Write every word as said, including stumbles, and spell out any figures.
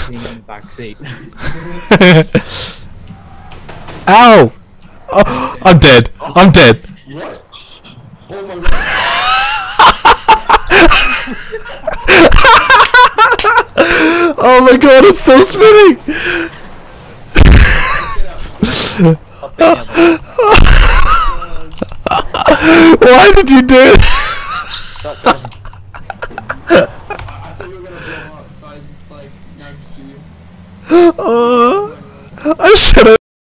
being in the back seat. Ow! Oh, I'm dead. I'm dead. What? Oh my god. Oh my god, it's still spinning! Why did you do it? I thought you were gonna blow up, so I just like yanked you. Oh, I should have.